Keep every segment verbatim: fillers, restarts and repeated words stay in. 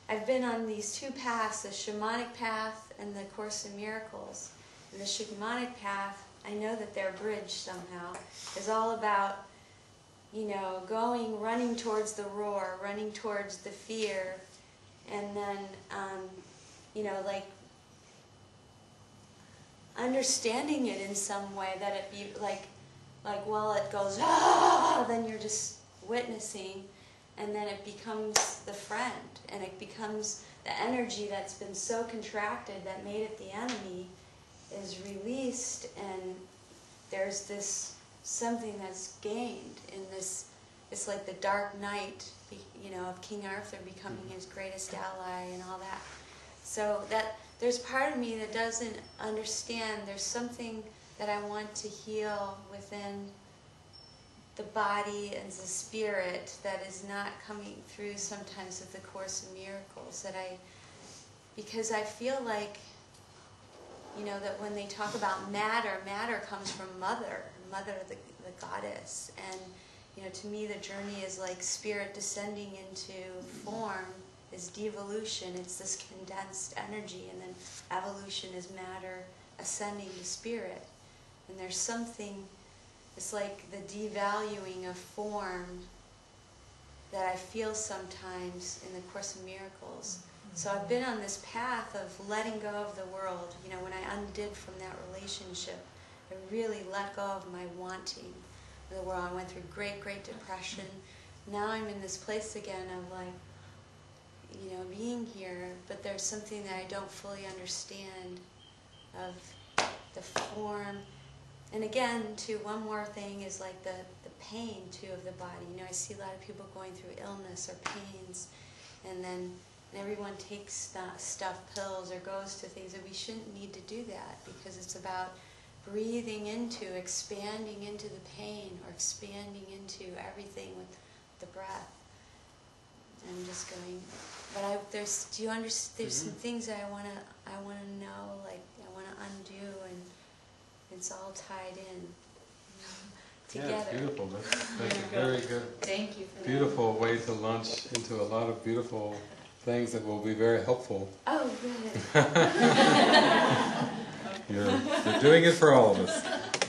I've been on these two paths, the shamanic path and the Course in Miracles. And the shamanic path, I know that they're bridged somehow, is all about, you know, going, running towards the roar, running towards the fear, and then, um, you know, like, understanding it in some way, that it be, like, like while it goes, ah, then you're just witnessing, and then it becomes the friend, and it becomes the energy that's been so contracted that made it the enemy is released, and there's this something that's gained in this. It's like the dark night, you know, of King Arthur becoming his greatest ally and all that. So that there's part of me that doesn't understand. There's something that I want to heal within the body and the spirit that is not coming through sometimes with the Course in Miracles. That I, because I feel like, you know, that when they talk about matter, matter comes from Mother, Mother the, the goddess. And, you know, to me the journey is like spirit descending into form, is devolution. It's this condensed energy, and then evolution is matter ascending to spirit. And there's something, it's like the devaluing of form that I feel sometimes in the Course in Miracles. So I've been on this path of letting go of the world. You know, when I undid from that relationship, I really let go of my wanting the world. I went through great, great depression. Now I'm in this place again of like, you know, being here, but there's something that I don't fully understand of the form. And again, too, one more thing is like the, the pain, too, of the body. You know, I see a lot of people going through illness or pains, and then and everyone takes stuff, stuff, pills, or goes to things, and we shouldn't need to do that, because it's about breathing into, expanding into the pain, or expanding into everything with the breath. I'm just going, but I, there's, do you understand, there's mm-hmm. some things that I want to, I want to know, like, I want to undo, and it's all tied in together. Yeah, it's beautiful. That's, that's a very good, Thank you for beautiful that. way to launch into a lot of beautiful things that will be very helpful. Oh, good. you're, you're doing it for all of us.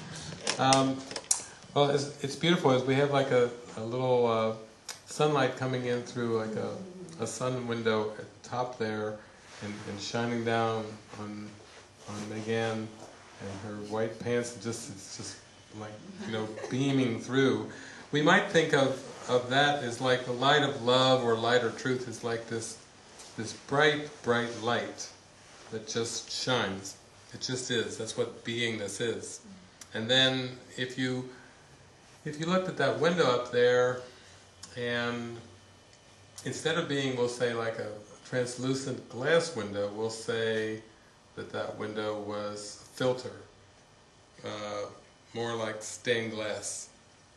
Um, well, it's, it's beautiful. As we have like a, a little uh, sunlight coming in through like a, a sun window at the top there, and, and shining down on on Megan and her white pants. Just it's just like, you know, beaming through. We might think of of that as like the light of love or light or truth is like this this bright, bright light that just shines. It just is. That's what beingness is. And then if you if you looked at that window up there, and instead of being, we'll say, like a translucent glass window, we'll say that that window was a filter, uh, more like stained glass,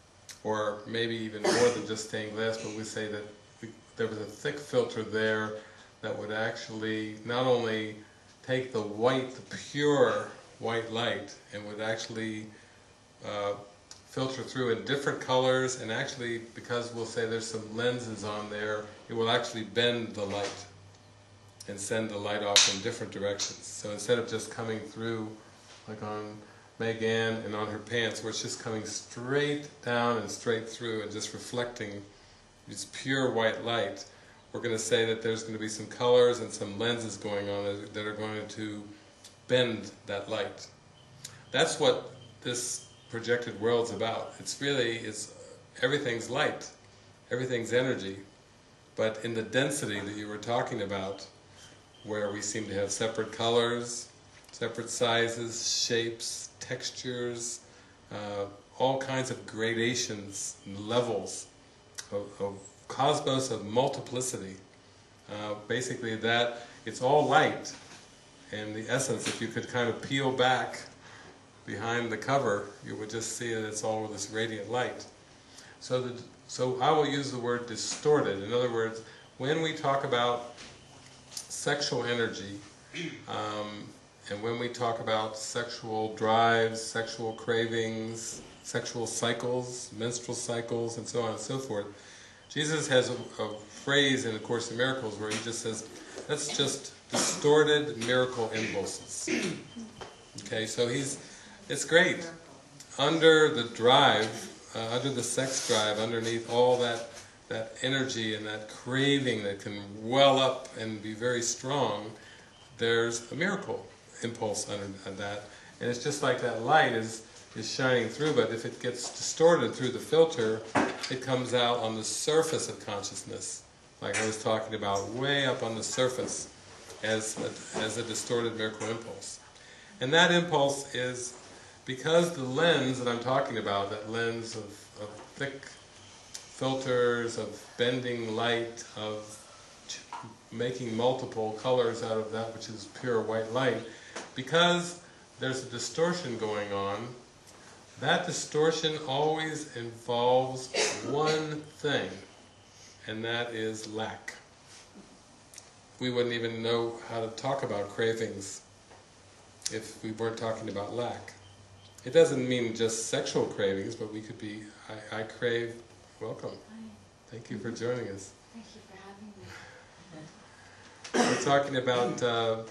or maybe even more than just stained glass, but we say that we, there was a thick filter there that would actually not only take the white, the pure white light, and would actually uh, filter through in different colors, and actually, because we'll say there's some lenses on there, it will actually bend the light and send the light off in different directions. So instead of just coming through like on Megan and on her pants, where it's just coming straight down and straight through and just reflecting this pure white light, we're going to say that there's going to be some colors and some lenses going on that are going to bend that light. That's what this projected world's about. It's really, it's everything's light, everything's energy, but in the density that you were talking about, where we seem to have separate colors, separate sizes, shapes, textures, uh, all kinds of gradations and levels of, of cosmos of multiplicity. Uh, basically that, it's all light, and the essence, if you could kind of peel back behind the cover, you would just see that it's all this radiant light. So, the, so I will use the word distorted. In other words, when we talk about sexual energy, um, and when we talk about sexual drives, sexual cravings, sexual cycles, menstrual cycles, and so on and so forth, Jesus has a, a phrase in the Course in Miracles where he just says, that's just distorted miracle impulses. Okay, so he's, it's great. Under the drive, uh, under the sex drive, underneath all that, that energy and that craving that can well up and be very strong, there's a miracle impulse under that. And it's just like that light is, is shining through, but if it gets distorted through the filter, it comes out on the surface of consciousness, like I was talking about, way up on the surface as a, as a distorted miracle impulse. And that impulse is, because the lens that I'm talking about, that lens of, of thick filters, of bending light, of making multiple colors out of that which is pure white light, because there's a distortion going on, that distortion always involves one thing, and that is lack. We wouldn't even know how to talk about cravings if we weren't talking about lack. It doesn't mean just sexual cravings, but we could be, I, I crave, welcome. Hi. Thank you for joining us. Thank you for having me. We're talking about uh,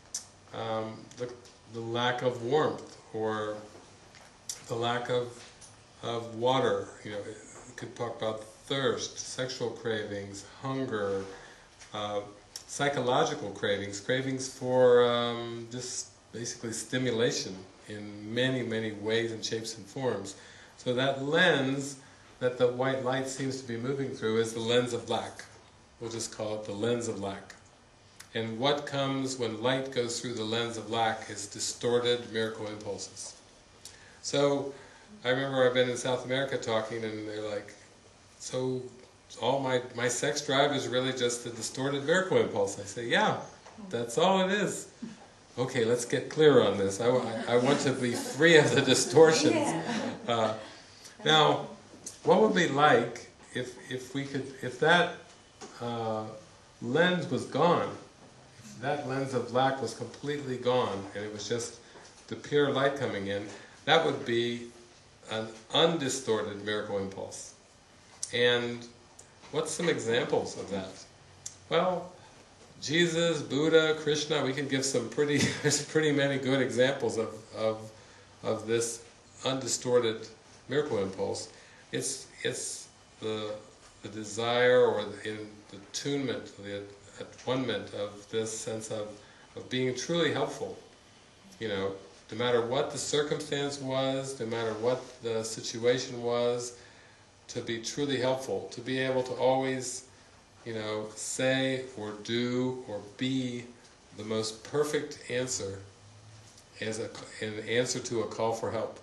um, the, the lack of warmth, or the lack of, of water. You know, we could talk about thirst, sexual cravings, hunger, uh, psychological cravings, cravings for um, just basically stimulation in many, many ways and shapes and forms. So that lens that the white light seems to be moving through is the lens of lack. We'll just call it the lens of lack. And what comes when light goes through the lens of lack is distorted miracle impulses. So, I remember I've been in South America talking, and they're like, so all my, my sex drive is really just a distorted miracle impulse. I say, yeah, that's all it is. Okay, let's get clear on this. I, I, I want to be free of the distortions. Uh, now, what would it be like if, if we could, if that uh, lens was gone, if that lens of lack was completely gone, and it was just the pure light coming in, that would be an undistorted miracle impulse. And what's some examples of that? Well, Jesus, Buddha, Krishna, we can give some pretty, there's pretty many good examples of, of, of this undistorted miracle impulse. It's, it's the, the desire, or the, in the attunement, the at-one-ment of this sense of, of being truly helpful. You know, no matter what the circumstance was, no matter what the situation was, to be truly helpful, to be able to always, you know, say or do or be the most perfect answer as a, an answer to a call for help,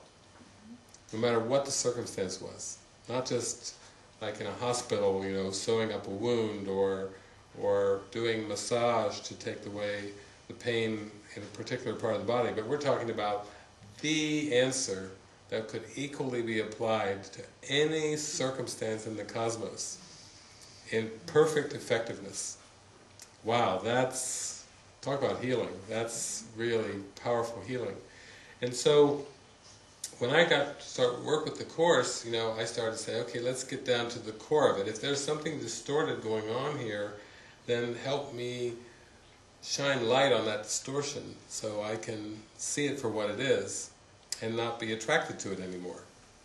no matter what the circumstance was. Not just like in a hospital, you know, sewing up a wound, or or doing massage to take away the pain in a particular part of the body, but we're talking about the answer that could equally be applied to any circumstance in the cosmos in perfect effectiveness. Wow, that's, talk about healing, that's really powerful healing. And so when I got to start work with the Course, you know, I started to say, okay, let's get down to the core of it. If there's something distorted going on here, then help me shine light on that distortion so I can see it for what it is and not be attracted to it anymore.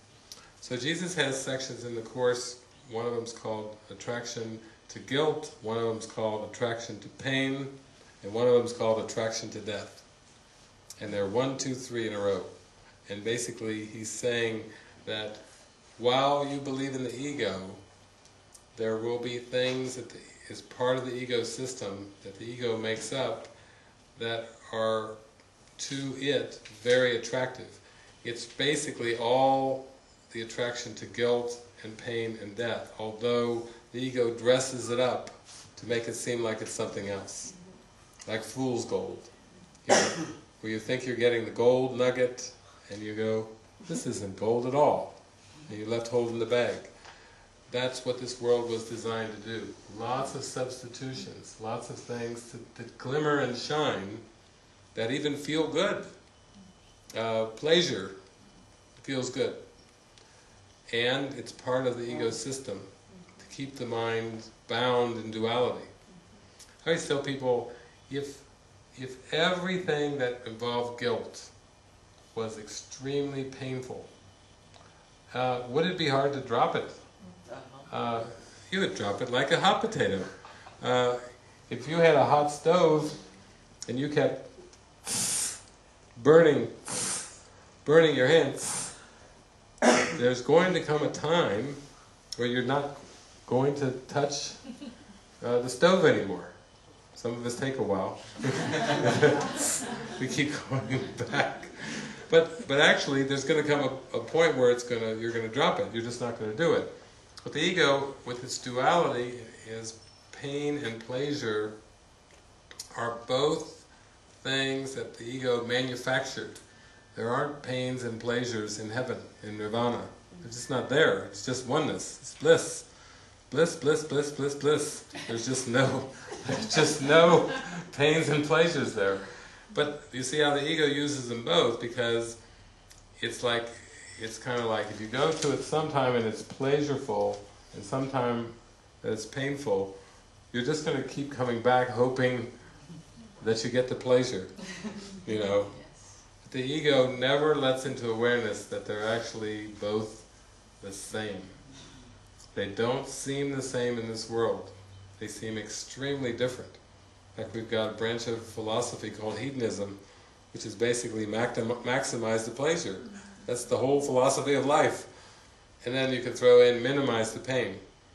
So Jesus has sections in the Course. One of them is called Attraction to Guilt, one of them is called Attraction to Pain, and one of them is called Attraction to Death. And they're one, two, three in a row. And basically he's saying that while you believe in the ego, there will be things that the, is part of the ego system that the ego makes up that are to it very attractive. It's basically all the attraction to guilt and pain and death, although the ego dresses it up to make it seem like it's something else. Like fool's gold. You know, where you think you're getting the gold nugget, and you go, this isn't gold at all. And you're left holding the bag. That's what this world was designed to do. Lots of substitutions, lots of things to, to glimmer and shine that even feel good. Uh, pleasure feels good. And it's part of the ego system. keep the mind bound in duality. I always tell people, if, if everything that involved guilt was extremely painful, uh, would it be hard to drop it? Uh, you would drop it like a hot potato. Uh, if you had a hot stove and you kept burning, burning your hands, there's going to come a time where you're not going to touch uh, the stove anymore. Some of us take a while. We keep going back. But but actually, there's going to come a, a point where it's going to you're going to drop it. You're just not going to do it. But the ego, with its duality, is pain and pleasure are both things that the ego manufactured. There aren't pains and pleasures in heaven, in nirvana. They're just not there. It's just oneness. It's bliss. Bliss, bliss, bliss, bliss, bliss. There's just no, there's just no pains and pleasures there. But you see how the ego uses them both, because it's like, it's kind of like if you go to it sometime and it's pleasureful, and sometime that it's painful, you're just going to keep coming back hoping that you get the pleasure, you know. But the ego never lets into awareness that they're actually both the same. They don't seem the same in this world. They seem extremely different. In fact, we've got a branch of philosophy called hedonism, which is basically maximize the pleasure. That's the whole philosophy of life. And then you could throw in minimize the pain.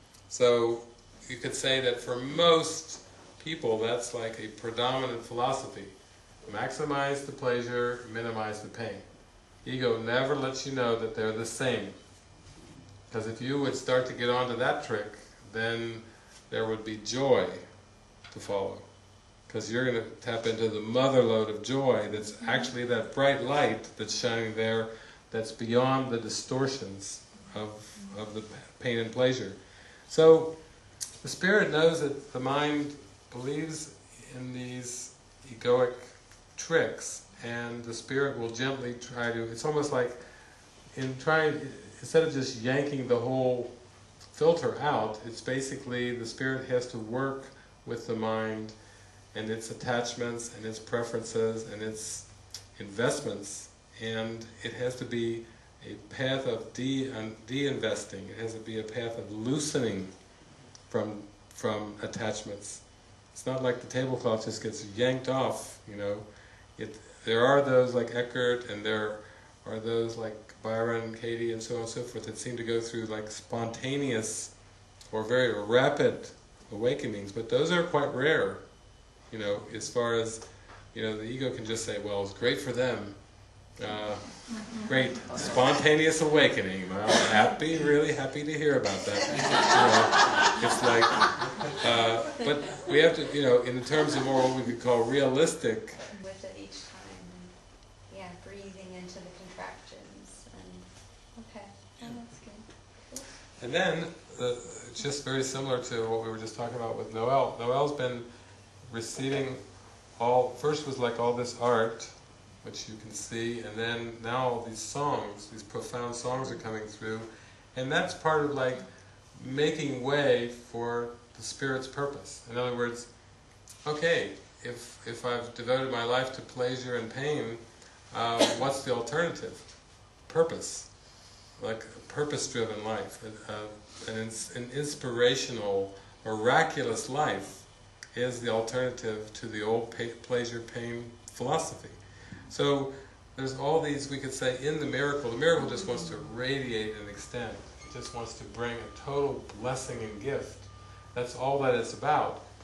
So you could say that for most people that's like a predominant philosophy. Maximize the pleasure, minimize the pain. Ego never lets you know that they're the same. Because if you would start to get onto that trick, then there would be joy to follow. Because you're going to tap into the mother lode of joy that's actually that bright light that's shining there, that's beyond the distortions of, of the pain and pleasure. So the spirit knows that the mind believes in these egoic tricks, and the spirit will gently try to, it's almost like in trying, instead of just yanking the whole filter out, it's basically the spirit has to work with the mind and its attachments and its preferences and its investments, and it has to be a path of de de-investing. It has to be a path of loosening from from attachments. It's not like the tablecloth just gets yanked off, you know. It, there are those like Eckhart, and there are those like Byron, Katie, and so on and so forth that seem to go through like spontaneous or very rapid awakenings, but those are quite rare, you know, as far as, you know, the ego can just say, well, it's great for them. Uh, great spontaneous awakening. Well, happy, really happy to hear about that. You know, it's like, uh, but we have to, you know, in terms of more what we could call realistic. With it each time, and yeah, breathing into the contractions, and okay, yeah, that's good. And then, uh, just very similar to what we were just talking about with Noel. Noel's been receiving all, first was like all this art, which you can see, and then now all these songs, these profound songs are coming through, and that's part of like making way for the Spirit's purpose. In other words, okay, if if I've devoted my life to pleasure and pain, uh, what's the alternative? Purpose, like a purpose-driven life, uh, an, an inspirational, miraculous life is the alternative to the old pleasure-pain philosophy. So there's all these, we could say, in the miracle. The miracle just wants to radiate and extend. It just wants to bring a total blessing and gift. That's all that it's about.